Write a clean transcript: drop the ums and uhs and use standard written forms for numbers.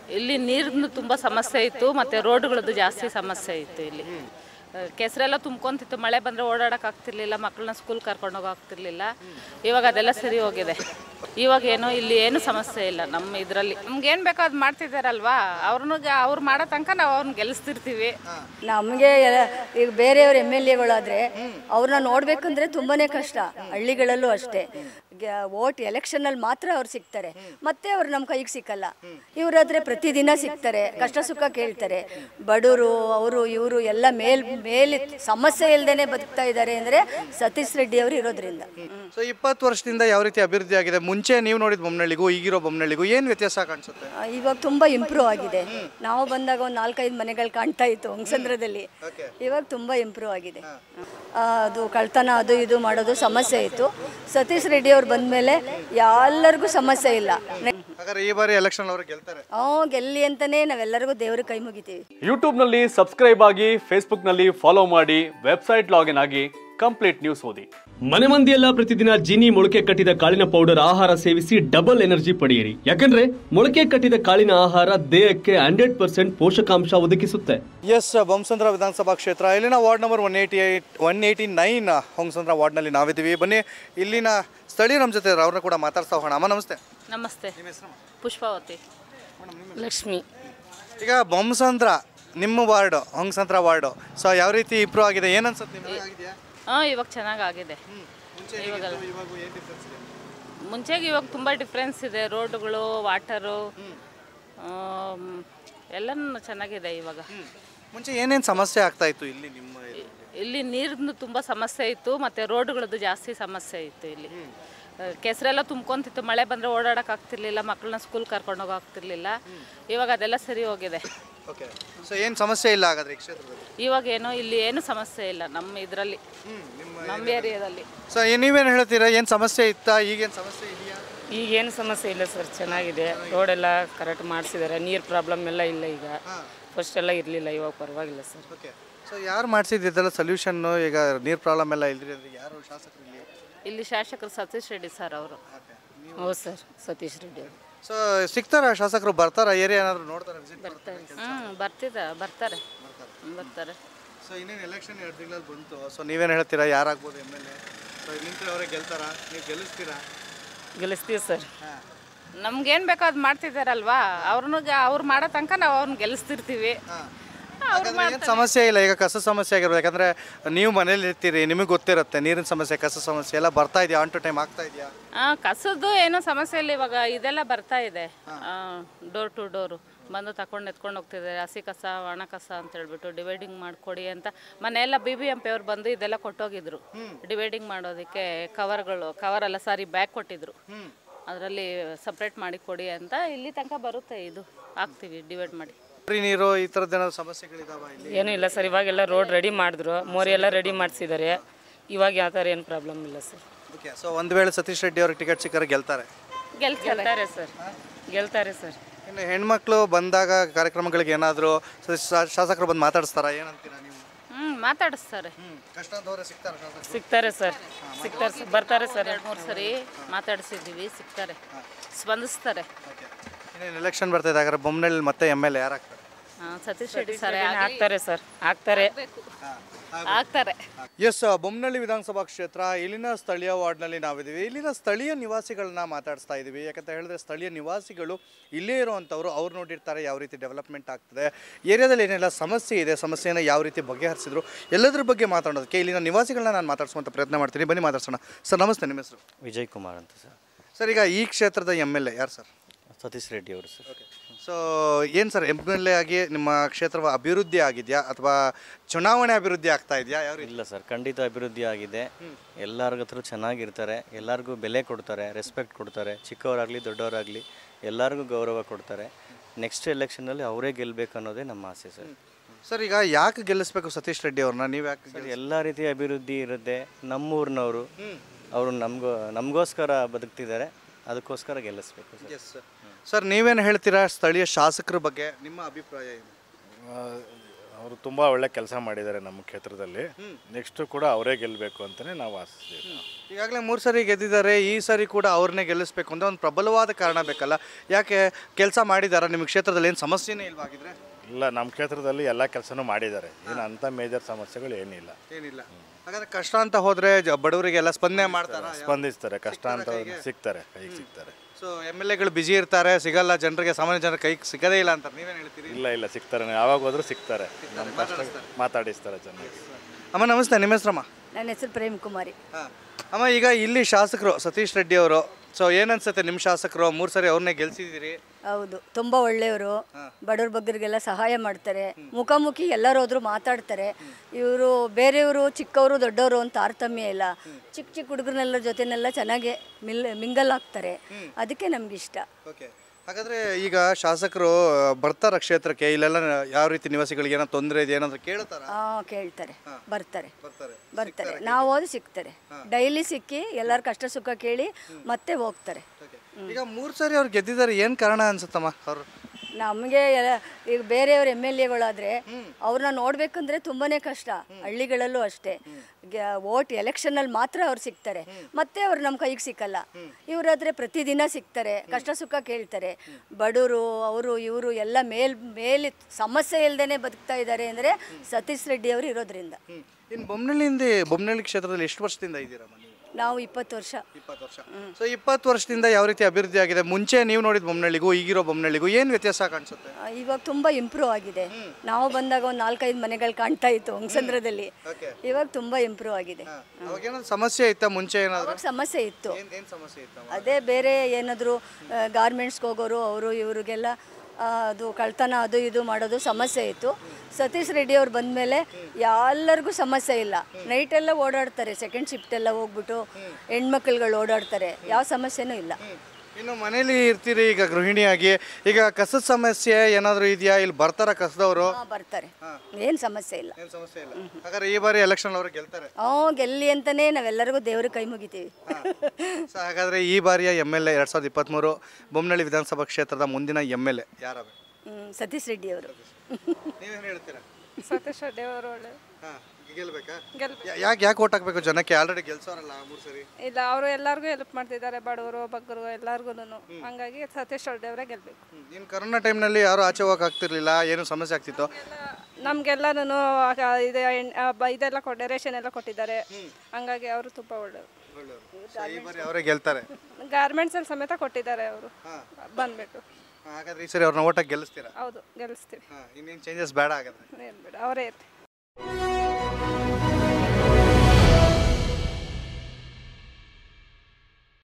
ಇಲ್ಲಿ ನೀರಿನ ತುಂಬ ಸಮಸ್ಯೆ ಇತ್ತು, ಮತ್ತು ರೋಡ್ಗಳದ್ದು ಜಾಸ್ತಿ ಸಮಸ್ಯೆ ಇತ್ತು. ಇಲ್ಲಿ ಕೆಸರೆಲ್ಲ ತುಂಬ್ಕೊಂತಿತ್ತು, ಮಳೆ ಬಂದರೆ ಓಡಾಡೋಕ್ಕಾಗ್ತಿರ್ಲಿಲ್ಲ, ಮಕ್ಕಳನ್ನ ಸ್ಕೂಲ್ ಕರ್ಕೊಂಡು ಹೋಗೋಕ್ತಿರ್ಲಿಲ್ಲ. ಇವಾಗ ಅದೆಲ್ಲ ಸರಿ ಹೋಗಿದೆ. ಇವಾಗ ಇಲ್ಲಿ ಏನು ಸಮಸ್ಯೆ ಇಲ್ಲ ನಮ್ಮ ಇದರಲ್ಲಿ. ನಮ್ಗೇನು ಬೇಕೋ ಅದು ಮಾಡ್ತಿದ್ದಾರಲ್ವಾ, ಅವ್ರು ಮಾಡೋ ತನಕ ನಾವು ಅವ್ರನ್ನ ಗೆಲ್ಲಿಸ್ತಿರ್ತೀವಿ. ನಮಗೆ ಈಗ ಬೇರೆಯವ್ರ ಎಮ್.ಎಲ್.ಎಗಳಾದರೆ ಅವ್ರನ್ನ ನೋಡಬೇಕಂದ್ರೆ ತುಂಬಾ ಕಷ್ಟ. ಹಳ್ಳಿಗಳಲ್ಲೂ ಅಷ್ಟೇ, ವೋಟ್ ಎಲೆಕ್ಷನಲ್ಲಿ ಮಾತ್ರ ಅವ್ರು ಸಿಗ್ತಾರೆ, ಮತ್ತೆ ಅವ್ರು ನಮ್ಮ ಕೈಗೆ ಸಿಕ್ಕಲ್ಲ. ಇವರಾದರೆ ಪ್ರತಿದಿನ ಸಿಗ್ತಾರೆ, ಕಷ್ಟ ಸುಖ ಕೇಳ್ತಾರೆ. ಬಡವರು ಅವರು ಇವರು ಎಲ್ಲ ಮೇಲೆ ಸಮಸ್ಯೆ ಇಲ್ಲದೇ ಬದುಕ್ತಾ ಇದ್ದಾರೆ ಅಂದರೆ ಸತೀಶ್ ರೆಡ್ಡಿ ಅವರು ಇರೋದ್ರಿಂದ. ಸೊ 20 ವರ್ಷದಿಂದ ಯಾವ ರೀತಿ ಅಭಿವೃದ್ಧಿ ಆಗಿದೆ? ಮುಂಚೆ ನೀವು ನೋಡಿದ ಬೊಮ್ಮನಹಳ್ಳಿಗೂ ಈಗಿರೋ ಬೊಮ್ಮನಹಳ್ಳಿಗೂ ಏನು ವ್ಯತ್ಯಾಸ ಕಾಣಿಸುತ್ತೆ? ಇವಾಗ ತುಂಬ ಇಂಪ್ರೂವ್ ಆಗಿದೆ. ನಾವು ಬಂದಾಗ ಒಂದು 4-5 ಮನೆಗಳು ಕಾಣ್ತಾ ಇತ್ತು ಹೊಂಗಸಂದ್ರದಲ್ಲಿ, ಇವಾಗ ತುಂಬ ಇಂಪ್ರೂವ್ ಆಗಿದೆ. ಅದು ಕಳ್ತನ ಅದು ಇದು ಮಾಡೋದು ಸಮಸ್ಯೆ ಇತ್ತು. ಸತೀಶ್ ರೆಡ್ಡಿ ಅವ್ರು ಬಂದಮೇಲೆ ಎಲ್ಲರಿಗೂ ಸಮಸ್ಯೆ ಇಲ್ಲ. ಹಾಗಾದ್ರೆ ಈ ಬಾರಿ ಎಲೆಕ್ಷನ್ ಅವರು ಗೆಲ್ತಾರೆ? ಗೆಲ್ಲಿ ಅಂತಾನೆ ನಾವೆಲ್ಲರಿಗೂ ದೇವ್ರ ಕೈ ಮುಗಿತೀವಿ. ಯೂಟ್ಯೂಬ್ನಲ್ಲಿ ಸಬ್ಸ್ಕ್ರೈಬ್ ಆಗಿ, ಫೇಸ್ಬುಕ್ನಲ್ಲಿ ಫಾಲೋ ಮಾಡಿ, ವೆಬ್ಸೈಟ್ ಲಾಗಿನ್ ಆಗಿ ಕಂಪ್ಲೀಟ್ ನ್ಯೂಸ್ ಓದಿ. ಮನೆ ಮಂದಿಯೆಲ್ಲ ಪ್ರತಿದಿನ ಜೀನಿ ಮೊಳಕೆ ಕಟ್ಟಿದ ಕಾಳಿನ ಪೌಡರ್ ಆಹಾರ ಸೇವಿಸಿ ಡಬಲ್ ಎನರ್ಜಿ ಪಡೆಯಿರಿ. ಯಾಕಂದ್ರೆ ಮೊಳಕೆ ಕಟ್ಟಿದ ಕಾಳಿನ ಆಹಾರ ದೇಹಕ್ಕೆ 100% ಪೋಷಕಾಂಶ ಒದಗಿಸುತ್ತೆ. ಎಸ್, ಬೊಮ್ಮಸಂದ್ರ ವಿಧಾನಸಭಾ ಕ್ಷೇತ್ರ, ಇಲ್ಲಿನ ವಾರ್ಡ್ ನಂಬರ್ 189 ಹೊಂಗಸಂದ್ರ ವಾರ್ಡ್ನಲ್ಲಿ ನಾವಿದ್ದೀವಿ. ಬನ್ನಿ, ಇಲ್ಲಿನ ಸ್ಥಳೀಯರು ನಮ್ಮ ಜೊತೆ ಅವ್ರನ್ನ ಕೂಡ ಮಾತಾಡ್ತಾ ಹೋಗೋಣ. ಅಮ್ಮ ನಮಸ್ತೆ. ನಮಸ್ತೆ. ಪುಷ್ಪಾವತಿ. ಲಕ್ಷ್ಮಿ. ಈಗ ಬೊಮ್ಮಸಂದ್ರ ನಿಮ್ಮ ವಾರ್ಡ್, ಹೊಂಗಸಂದ್ರ ವಾರ್ಡು, ಸೊ ಯಾವ ರೀತಿ ಇಂಪ್ರೂವ್ ಆಗಿದೆ? ಏನು ಅನ್ಸುತ್ತೆ ನಿಮಗೆ? ಇವಾಗ ಚೆನ್ನಾಗಾಗಿದೆ. ಮುಂಚೆಗೆ ಇವಾಗ ತುಂಬ ಡಿಫ್ರೆನ್ಸ್ ಇದೆ. ರೋಡ್ಗಳು, ವಾಟರು ಎಲ್ಲನೂ ಚೆನ್ನಾಗಿದೆ ಇವಾಗ. ಮುಂಚೆ ಏನೇನು ಸಮಸ್ಯೆ ಆಗ್ತಾ ಇತ್ತು ಇಲ್ಲಿ? ಇಲ್ಲಿ ನೀರಿನ ತುಂಬ ಸಮಸ್ಯೆ ಇತ್ತು, ಮತ್ತು ರೋಡ್ಗಳದ್ದು ಜಾಸ್ತಿ ಸಮಸ್ಯೆ ಇತ್ತು. ಇಲ್ಲಿ ಕೆಸರೆಲ್ಲ ತುಂಬ್ಕೊಂತಿತ್ತು, ಮಳೆ ಬಂದರೆ ಓಡಾಡೋಕ್ಕಾಗ್ತಿರ್ಲಿಲ್ಲ, ಮಕ್ಕಳನ್ನ ಸ್ಕೂಲ್ ಕರ್ಕೊಂಡು ಹೋಗೋಕ್ತಿರ್ಲಿಲ್ಲ. ಇವಾಗ ಅದೆಲ್ಲ ಸರಿ ಹೋಗಿದೆ. ಓಕೆ, ಸೊ ಏನು ಸಮಸ್ಯೆ ಇಲ್ಲ ಹಾಗಾದ್ರೆ ಈ ಕ್ಷೇತ್ರದಲ್ಲಿ? ಇವಾಗ ಇಲ್ಲಿ ಏನು ಸಮಸ್ಯೆ ಇಲ್ಲ ನಮ್ಮ ಇದರಲ್ಲಿ, ನಮ್ಮ ಏರಿಯಾದಲ್ಲಿ. ಸೊ ನೀವೇನು ಹೇಳ್ತೀರಾ? ಏನು ಸಮಸ್ಯೆ ಇತ್ತಾ? ಈಗೇನು ಸಮಸ್ಯೆ ಇದೆಯಾ? ಈಗೇನು ಸಮಸ್ಯೆ ಇಲ್ಲ ಸರ್, ಚೆನ್ನಾಗಿದೆ. ರೋಡೆಲ್ಲ ಕರೆಕ್ಟ್ ಮಾಡಿಸಿದ್ದಾರೆ, ನೀರು ಪ್ರಾಬ್ಲಮ್ ಎಲ್ಲ ಇಲ್ಲ. ಈಗ ಫಸ್ಟ್ ಎಲ್ಲ ಇರಲಿಲ್ಲ, ಇವಾಗ ಪರವಾಗಿಲ್ಲ ಸರ್. ಓಕೆ, ಸೊ ಯಾರು ಮಾಡಿಸಿದ್ದೆಲ್ಲ ಸೊಲ್ಯೂಷನ್ನು? ಈಗ ನೀರು ಪ್ರಾಬ್ಲಮ್ ಎಲ್ಲ ಇಲ್ರಿ ಅಂದರೆ ಯಾರು ಶಾಸಕರು ಇಲ್ಲಿ? ಶಾಸಕರು ಸತೀಶ್ ರೆಡ್ಡಿ ಸರ್ ಅವರು. ಹೌದು ಸರ್, ಸತೀಶ್ ರೆಡ್ಡಿ ಅವರು. ಸೊ ಸಿಗ್ತಾರ ಶಾಸಕರು? ಬರ್ತಾರ? ಏರಿಯಾ ಏನಾದರೂ ನೋಡ್ತಾರೆ? ಬರ್ತಾರೆ. ಸೊ ಇನ್ನೇನು ಎಲೆಕ್ಷನ್ 2 ತಿಂಗಳಲ್ಲಿ ಬಂತು. ಸೊ ನೀವೇನು ಹೇಳ್ತೀರಾ, ಯಾರಾಗ್ಬೋದು ಎಮ್.ಎಲ್.ಎ? ಸೊ ನಿಂತರೆ ಅವರೇ ಗೆಲ್ತಾರಾ? ನೀವು ಗೆಲ್ಲಿಸ್ತೀರಾ? ಗೆಲ್ಲಿಸ್ತೀವಿ ಸರ್. ನಮ್ಗೇನು ಬೇಕೋ ಅದು ಮಾಡ್ತಿದ್ದಾರಲ್ವಾ, ಅವ್ರು ಮಾಡೋ ತನಕ ನಾವು ಅವ್ರನ್ನ ಗೆಲ್ಲಿಸ್ತಿರ್ತೀವಿ. ಏನು ಸಮಸ್ಯೆ ಇಲ್ಲ. ಈಗ ಕಸ ಸಮಸ್ಯೆ ಆಗಿರ್ಬೋದು, ಯಾಕಂದರೆ ನೀವು ಮನೇಲಿ ಇರ್ತೀರಿ, ನಿಮಗೆ ಗೊತ್ತಿರುತ್ತೆ ನೀರಿನ ಸಮಸ್ಯೆ, ಕಸ ಸಮಸ್ಯೆ ಎಲ್ಲ ಬರ್ತಾ ಇದೆಯಾ? ಆನ್ ಟು ಟೈಮ್ ಆಗ್ತಾ ಇದೆಯಾ? ಕಸದ್ದು ಏನೂ ಸಮಸ್ಯೆ ಇಲ್ಲ. ಇವಾಗ ಇದೆಲ್ಲ ಬರ್ತಾ ಇದೆ, ಡೋರ್ ಟು ಡೋರು ಬಂದು ತಗೊಂಡು ಎತ್ಕೊಂಡು ಹೋಗ್ತಿದ್ದಾರೆ. ಹಸಿ ಕಸ, ಒಣ ಕಸ ಅಂತ ಹೇಳ್ಬಿಟ್ಟು ಡಿವೈಡಿಂಗ್ ಮಾಡಿಕೊಡಿ ಅಂತ ಮನೆಯೆಲ್ಲ BBMP ಅವ್ರು ಬಂದು ಇದೆಲ್ಲ ಕೊಟ್ಟೋಗಿದ್ರು. ಡಿವೈಡಿಂಗ್ ಮಾಡೋದಕ್ಕೆ ಕವರೆಲ್ಲ ಸಾರಿ ಬ್ಯಾಗ್ ಕೊಟ್ಟಿದ್ರು, ಅದರಲ್ಲಿ ಸಪ್ರೇಟ್ ಮಾಡಿ ಕೊಡಿ ಅಂತ. ಇಲ್ಲಿ ತನಕ ಬರುತ್ತೆ, ಇದು ಹಾಕ್ತೀವಿ ಡಿವೈಡ್ ಮಾಡಿ. ನೀರು ಈ ಥರದ್ದು ಏನಾದ್ರು ಸಮಸ್ಯೆಗಳಿದಾವ ಇಲ್ಲಿ? ಏನೂ ಇಲ್ಲ ಸರ್, ಇವಾಗೆಲ್ಲ ರೋಡ್ ರೆಡಿ ಮಾಡಿದ್ರು, ಮೋರಿ ಎಲ್ಲ ರೆಡಿ ಮಾಡಿಸಿದ್ದಾರೆ. ಇವಾಗ ಯಾವ ಥರ ಏನು ಪ್ರಾಬ್ಲಮ್ ಇಲ್ಲ ಸರ್. ಓಕೆ, ಸೊ ಒಂದು ವೇಳೆ ಸತೀಶ್ ರೆಡ್ಡಿ ಅವ್ರಿಗೆ ಟಿಕೆಟ್ ಸಿಕ್ಕರೆ ಗೆಲ್ತಾರೆ ಸರ್. ಗೆಲ್ತಾರೆ ಸರ್. ಇನ್ನು ಹೆಣ್ಮಕ್ಳು ಬಂದಾಗ ಕಾರ್ಯಕ್ರಮಗಳಿಗೆ ಏನಾದರೂ ಶಾಸಕರು ಬಂದು ಮಾತಾಡಿಸ್ತಾರಾ? ಏನಂತೀರಾ ನೀವು? ಮಾತಾಡಿಸ್ತಾರೆ. ಕಷ್ಟ ದೂರ ಸಿಗ್ತಾರೆ ಸರ್. ಸಿಗ್ತಾರೆ ಸರ್, ಬರ್ತಾರೆ ಸರ್. 2-3 ಸರಿ ಮಾತಾಡಿಸಿದ್ದೀವಿ, ಸಿಗ್ತಾರೆ, ಸ್ಪಂದಿಸ್ತಾರೆ. ಇನ್ನೇನು ಎಲೆಕ್ಷನ್ ಬರ್ತಾ ಇದೆ, ಹಾಗಾದ್ರೆ ಬೊಮ್ಮನಹಳ್ಳಿ ಮತ್ತೆ ಎಮ್.ಎಲ್.ಎ ಯಾರಾಗ್ತಾರೆ? ಸತೀಶ್ ರೆಡ್ಡಿ ಸರ್ ಆಗ್ತಾರೆ ಸರ್, ಆಗ್ತಾರೆ. ಎಸ್, ಬೊಮ್ಮನಹಳ್ಳಿ ವಿಧಾನಸಭಾ ಕ್ಷೇತ್ರ, ಇಲ್ಲಿನ ಸ್ಥಳೀಯ ವಾರ್ಡ್ನಲ್ಲಿ ನಾವಿದ್ದೀವಿ. ಇಲ್ಲಿನ ಸ್ಥಳೀಯ ನಿವಾಸಿಗಳನ್ನ ಮಾತಾಡಿಸ್ತಾ ಇದ್ದೀವಿ. ಯಾಕಂತ ಹೇಳಿದ್ರೆ ಸ್ಥಳೀಯ ನಿವಾಸಿಗಳು ಇಲ್ಲೇ ಇರುವಂಥವ್ರು, ಅವ್ರು ನೋಡಿರ್ತಾರೆ ಯಾವ ರೀತಿ ಡೆವಲಪ್ಮೆಂಟ್ ಆಗ್ತದೆ, ಏರಿಯಾದಲ್ಲಿ ಏನೆಲ್ಲ ಸಮಸ್ಯೆ ಇದೆ, ಸಮಸ್ಯೆಯನ್ನು ಯಾವ ರೀತಿ ಬಗೆಹರಿಸಿದ್ರು, ಎಲ್ಲದ್ರ ಬಗ್ಗೆ ಮಾತಾಡೋದಕ್ಕೆ ಇಲ್ಲಿನ ನಿವಾಸಿಗಳನ್ನ ನಾನು ಮಾತಾಡಿಸುವಂಥ ಪ್ರಯತ್ನ ಮಾಡ್ತೀನಿ. ಬನ್ನಿ ಮಾತಾಡ್ಸೋಣ. ಸರ್ ನಮಸ್ತೆ, ನಿಮ್ಮ ಹೆಸರು? ವಿಜಯ್ ಕುಮಾರ್ ಅಂತ ಸರ್. ಸರ್, ಈಗ ಈ ಕ್ಷೇತ್ರದ ಎಮ್.ಎಲ್.ಎ ಯಾರು ಸರ್? ಸತೀಶ್ ರೆಡ್ಡಿ ಅವರು ಸರ್. ಓಕೆ, ಸೊ ಏನು ಸರ್, ಎಮ್.ಎಲ್.ಎ ಆಗಿ ನಿಮ್ಮ ಕ್ಷೇತ್ರ ಅಭಿವೃದ್ಧಿ ಆಗಿದೆಯಾ ಅಥವಾ ಚುನಾವಣೆ ಅಭಿವೃದ್ಧಿ ಆಗ್ತಾ ಇದೆಯಾ? ಯಾವ? ಇಲ್ಲ ಸರ್, ಖಂಡಿತ ಅಭಿವೃದ್ಧಿ ಆಗಿದೆ. ಎಲ್ಲರಿಗೂ ಹತ್ರ ಚೆನ್ನಾಗಿರ್ತಾರೆ, ಎಲ್ಲರಿಗೂ ಬೆಲೆ ಕೊಡ್ತಾರೆ, ರೆಸ್ಪೆಕ್ಟ್ ಕೊಡ್ತಾರೆ. ಚಿಕ್ಕವರಾಗಲಿ ದೊಡ್ಡವರಾಗಲಿ ಎಲ್ಲರಿಗೂ ಗೌರವ ಕೊಡ್ತಾರೆ. ನೆಕ್ಸ್ಟ್ ಎಲೆಕ್ಷನಲ್ಲಿ ಅವರೇ ಗೆಲ್ಲಬೇಕು ಅನ್ನೋದೇ ನಮ್ಮ ಆಸೆ ಸರ್. ಸರ್, ಈಗ ಯಾಕೆ ಗೆಲ್ಲಿಸ್ಬೇಕು ಸತೀಶ್ ರೆಡ್ಡಿ ಅವ್ರನ್ನ? ನೀವು ಯಾಕೆ? ಸರ್, ಎಲ್ಲ ರೀತಿಯ ಅಭಿವೃದ್ಧಿ ಇರುತ್ತೆ. ನಮ್ಮೂರಿನವರು ಅವರು ನಮಗೋಸ್ಕರ ಬದುಕ್ತಿದ್ದಾರೆ, ಅದಕ್ಕೋಸ್ಕರ ಗೆಲ್ಲಿಸ್ಬೇಕು ಸರ್. ಎಸ್ ಸರ್, ನೀವೇನು ಹೇಳ್ತೀರಾ ಸ್ಥಳೀಯ ಶಾಸಕರ ಬಗ್ಗೆ? ನಿಮ್ಮ ಅಭಿಪ್ರಾಯ ಏನು? ಅವರು ತುಂಬ ಒಳ್ಳೆ ಕೆಲಸ ಮಾಡಿದ್ದಾರೆ ನಮ್ಮ ಕ್ಷೇತ್ರದಲ್ಲಿ. ನೆಕ್ಸ್ಟು ಕೂಡ ಅವರೇ ಗೆಲ್ಲಬೇಕು ಅಂತಲೇ ನಾವು ಆಶಿಸ್ತೀವಿ. ಈಗಾಗಲೇ 3 ಸರಿ ಗೆದ್ದಿದ್ದಾರೆ, ಈ ಸರಿ ಕೂಡ ಅವ್ರನ್ನೇ ಗೆಲ್ಲಿಸ್ಬೇಕು ಅಂತ ಒಂದು ಪ್ರಬಲವಾದ ಕಾರಣ ಬೇಕಲ್ಲ. ಯಾಕೆ ಕೆಲಸ ಮಾಡಿದಾರ ನಿಮ್ಮ ಕ್ಷೇತ್ರದಲ್ಲಿ? ಏನು ಸಮಸ್ಯೆನೇ ಇಲ್ವಾಗಿದ್ರೆ? ಇಲ್ಲ, ನಮ್ಮ ಕ್ಷೇತ್ರದಲ್ಲಿ ಎಲ್ಲ ಕೆಲಸನೂ ಮಾಡಿದ್ದಾರೆ. ಏನು ಅಂಥ ಮೇಜರ್ ಸಮಸ್ಯೆಗಳು ಏನಿಲ್ಲ. ಹಾಗಾದ್ರೆ ಕಷ್ಟ ಅಂತ ಹೋದ್ರೆ ಬಡವರಿಗೆಲ್ಲ ಸ್ಪಂದನೆ ಮಾಡ್ತಾರೆ, ಸ್ಪಂದಿಸ್ತಾರೆ. ಕಷ್ಟ ಅಂತ ಸಿಗ್ತಾರೆ, ಕೈಗೆ ಸಿಗ್ತಾರೆ. ಸೊ MLAಗಳು ಬಿಜಿ ಇರ್ತಾರೆ, ಸಿಗಲ್ಲ ಜನರಿಗೆ, ಸಾಮಾನ್ಯ ಜನರ ಕೈಗೆ ಸಿಗೋದೇ ಇಲ್ಲ ಅಂತ ನೀವೇನು ಹೇಳ್ತೀರಿ? ಇಲ್ಲ ಸಿಗ್ತಾರೆ, ಯಾವಾಗ ಹೋದ್ರೂ ಸಿಗ್ತಾರೆ. ನಮ್ಮ ಕಷ್ಟ ಮಾತಾಡಿಸ್ತಾರೆ ಚೆನ್ನಾಗಿ. ಅಮ್ಮ ನಮಸ್ತೆ, ನಿಮ್ಮ ಹೆಸರಮ್ಮ? ನನ್ನ ಹೆಸರು ಪ್ರೇಮ್ ಕುಮಾರಿ. ಅಮ್ಮ, ಈಗ ಇಲ್ಲಿ ಶಾಸಕರು ಸತೀಶ್ ರೆಡ್ಡಿ ಅವರು, ಸೊ ಏನನ್ಸುತ್ತೆ ನಿಮ್ಮ ಶಾಸಕರು 3 ಸರಿ ಅವ್ರನ್ನೇ ಗೆಲ್ಸಿದ್ದೀರಿ? ಹೌದು, ತುಂಬ ಒಳ್ಳೆಯವರು. ಬಡವ್ರ ಬಗ್ಗರಿಗೆಲ್ಲ ಸಹಾಯ ಮಾಡ್ತಾರೆ, ಮುಖಾಮುಖಿ ಎಲ್ಲರೂ ಹೋದ್ರು ಮಾತಾಡ್ತಾರೆ. ಇವರು ಬೇರೆಯವರು ಚಿಕ್ಕವರು ದೊಡ್ಡವರು ಅಂತ ತಾರತಮ್ಯ ಇಲ್ಲ. ಚಿಕ್ಕ ಹುಡುಗರನ್ನೆಲ್ಲ ಜೊತೆನೆಲ್ಲ ಚೆನ್ನಾಗಿ ಮಿಂಗಲ್ ಆಗ್ತಾರೆ. ಅದಕ್ಕೆ ನಮಗಿಷ್ಟ. ಓಕೆ, ಹಾಗಾದರೆ ಈಗ ಶಾಸಕರು ಬರ್ತಾರ ಕ್ಷೇತ್ರಕ್ಕೆ? ಇಲ್ಲೆಲ್ಲ ಯಾವ ರೀತಿ ನಿವಾಸಿಗಳಿಗೆ ಏನೋ ತೊಂದರೆ ಇದೆ ಏನಾದರೂ ಕೇಳ್ತಾರ? ಕೇಳ್ತಾರೆ, ಬರ್ತಾರೆ. ನಾವು ಹೋದ್ರೆ ಸಿಗ್ತಾರೆ, ಡೈಲಿ ಸಿಕ್ಕಿ ಎಲ್ಲರ ಕಷ್ಟ ಸುಖ ಕೇಳಿ ಮತ್ತೆ ಹೋಗ್ತಾರೆ. ಈಗ 3 ಸರಿ ಅವ್ರು ಗೆದ್ದಿದ್ದಾರೆ, ಏನು ಕಾರಣ ಅನ್ಸುತ್ತಮ್ಮ? ಅವರು ನಮಗೆ ಈಗ ಬೇರೆಯವ್ರ MLAಗಳಾದರೆ ಅವ್ರನ್ನ ನೋಡ್ಬೇಕಂದ್ರೆ ತುಂಬಾ ಕಷ್ಟ. ಹಳ್ಳಿಗಳಲ್ಲೂ ಅಷ್ಟೇ, ವೋಟ್ ಎಲೆಕ್ಷನಲ್ಲಿ ಮಾತ್ರ ಅವ್ರು ಸಿಗ್ತಾರೆ, ಮತ್ತೆ ಅವ್ರು ನಮ್ಮ ಕೈಗೆ ಸಿಕ್ಕಲ್ಲ. ಇವರಾದರೆ ಪ್ರತಿದಿನ ಸಿಗ್ತಾರೆ, ಕಷ್ಟ ಸುಖ ಕೇಳ್ತಾರೆ. ಬಡವರು ಅವರು ಇವರು ಎಲ್ಲ ಮೇಲೆ ಸಮಸ್ಯೆ ಇಲ್ಲದೇ ಬದುಕ್ತಾ ಇದ್ದಾರೆ ಅಂದರೆ ಸತೀಶ್ ರೆಡ್ಡಿ ಅವರು ಇರೋದ್ರಿಂದ. ಇನ್ನು ಬೊಮ್ಮನಹಳ್ಳಿ ಕ್ಷೇತ್ರದಲ್ಲಿ ಎಷ್ಟು ವರ್ಷದಿಂದ ಇದ್ದೀರಮ್ಮ ನೀವು? ನಾವು 20 ವರ್ಷ. ಸೊ 20 ವರ್ಷದಿಂದ ಯಾವ ರೀತಿ ಅಭಿವೃದ್ಧಿ ಆಗಿದೆ? ಮುಂಚೆ ನೀವು ನೋಡಿದ ಬೊಮ್ಮನಹಳ್ಳಿಗೂ ಈಗಿರೋ ಬೊಮ್ಮನಹಳ್ಳಿಗೂ ಏನು ವ್ಯತ್ಯಾಸ ಕಾಣಿಸುತ್ತೆ? ಇವಾಗ ತುಂಬ ಇಂಪ್ರೂವ್ ಆಗಿದೆ. ನಾವು ಬಂದಾಗ ಒಂದು 4-5 ಮನೆಗಳು ಕಾಣ್ತಾ ಇತ್ತು ಹೊಂಗಸಂದ್ರದಲ್ಲಿ. ಇವಾಗ ತುಂಬ ಇಂಪ್ರೂವ್ ಆಗಿದೆ. ಸಮಸ್ಯೆ ಇತ್ತಾ ಮುಂಚೆ? ಏನಾದರೂ ಸಮಸ್ಯೆ ಇತ್ತು. ಏನು ಸಮಸ್ಯೆ ಇತ್ತು? ಅದೇ ಬೇರೆ ಏನಾದರೂ ಗಾರ್ಮೆಂಟ್ಸ್ಗೆ ಹೋಗೋರು ಅವರು ಇವರಿಗೆಲ್ಲ ಅದು ಕಳ್ತನ ಅದು ಇದು ಮಾಡೋದು ಸಮಸ್ಯೆ ಇತ್ತು. ಸತೀಶ್ ರೆಡ್ಡಿ ಅವ್ರು ಬಂದಮೇಲೆ ಎಲ್ಲರಿಗೂ ಸಮಸ್ಯೆ ಇಲ್ಲ. ನೈಟೆಲ್ಲ ಓಡಾಡ್ತಾರೆ, ಸೆಕೆಂಡ್ ಶಿಫ್ಟ್ ಎಲ್ಲ ಹೋಗ್ಬಿಟ್ಟು ಹೆಣ್ಮಕ್ಳುಗಳು ಓಡಾಡ್ತಾರೆ, ಯಾವ ಸಮಸ್ಯೆನೂ ಇಲ್ಲ. ಇನ್ನು ಮನೇಲಿ ಇರ್ತೀರಿ ಈಗ ಗೃಹಿಣಿಯಾಗಿ, ಈಗ ಕಸದ ಸಮಸ್ಯೆ ಏನಾದರೂ ಇದೆಯಾ? ಇಲ್ಲಿ ಬರ್ತಾರ ಕಸದವರು? ಬರ್ತಾರೆ, ಏನು ಸಮಸ್ಯೆ ಇಲ್ಲ. ಹಾಗಾದ್ರೆ ಈ ಬಾರಿ ಎಲೆಕ್ಷನ್ ಅವರು ಗೆಲ್ತಾರೆ? ಗೆಲ್ಲಿ ಅಂತಾನೆ ನಾವೆಲ್ಲರಿಗೂ ದೇವ್ರ ಕೈ ಮುಗಿತೀವಿ. ಹಾಗಾದ್ರೆ ಈ ಬಾರಿಯ MLA 2023 ಬೊಮ್ಮನಹಳ್ಳಿ ವಿಧಾನಸಭಾ ಕ್ಷೇತ್ರದ ಮುಂದಿನ MLA ಯಾರು? ಸತೀಶ್ ರೆಡ್ಡಿ ಅವರು. ನೀವೇನು ಹೇಳ್ತೀರಾ? ಸತೀಶ್ ರೆಡ್ಡಿ ಅವರು ಒಳ್ಳೆ ಗೆಲ್ಬೇಕಾ? ಯಾಕೆ ಓಟ್ ಹಾಕ್ಬೇಕು ಜನಕ್ಕೆ? ಆಲ್ರೆಡಿ ಗೆಲ್ಸೋರಲ್ಲ 3 ಸರಿ. ಇಲ್ಲ, ಅವರು ಎಲ್ಲರಿಗೂ ಹೆಲ್ಪ್ ಮಾಡ್ತಿದ್ದಾರೆ, ಬಡವರು ಬಗ್ಗರು ಎಲ್ಲರಿಗೂ. ಹಂಗಾಗಿ ಸತೀಶ್ ರೆಡ್ಡಿ ಅವರೇ ಗೆಲ್ಬೇಕು. ಇನ್ನು ಕರೋನಾ ಟೈಮ್ನಲ್ಲಿ ಯಾರು ಆಚೆ ಹೋಗಕ್ಕೆ ಆಗ್ತಿರ್ಲಿಲ್ಲ, ಏನು ಸಮಸ್ಯೆ ಆಗ್ತಿತ್ತು? ನಮಗೆಲ್ಲನೂ ಇದೆಲ್ಲ ರೇಷನ್ ಎಲ್ಲ ಕೊಟ್ಟಿದ್ದಾರೆ. ಹಂಗಾಗಿ ಅವರು ತುಂಬ ಒಳ್ಳೆಯವರು. ಈ ಬಾರಿ ಅವರೇ ಗೆಲ್ತಾರೆ? ಗಾರ್ಮೆಂಟ್ಸ್ ಅಲ್ಲಿ ಸಮೇತ ಕೊಟ್ಟಿದ್ದಾರೆ ಅವರು ಬಂದ್ಬಿಟ್ಟು. ಹಾಗಾದ್ರೆ ಈ ಸರಿ ಅವ್ರನ್ನ ಓಟಾಗಿ ಗೆಲ್ಲಿಸ್ತೀರಾ? ಹೌದು, ಗೆಲ್ಲಿಸ್ತೀವಿ. ಇನ್ನೇನು ಚೇಂಜಸ್ ಬೇಡ? ಹಾಗಾದ್ರೆ ಏನು ಬೇಡ, ಅವರೇ ಇರ್ತೀವಿ.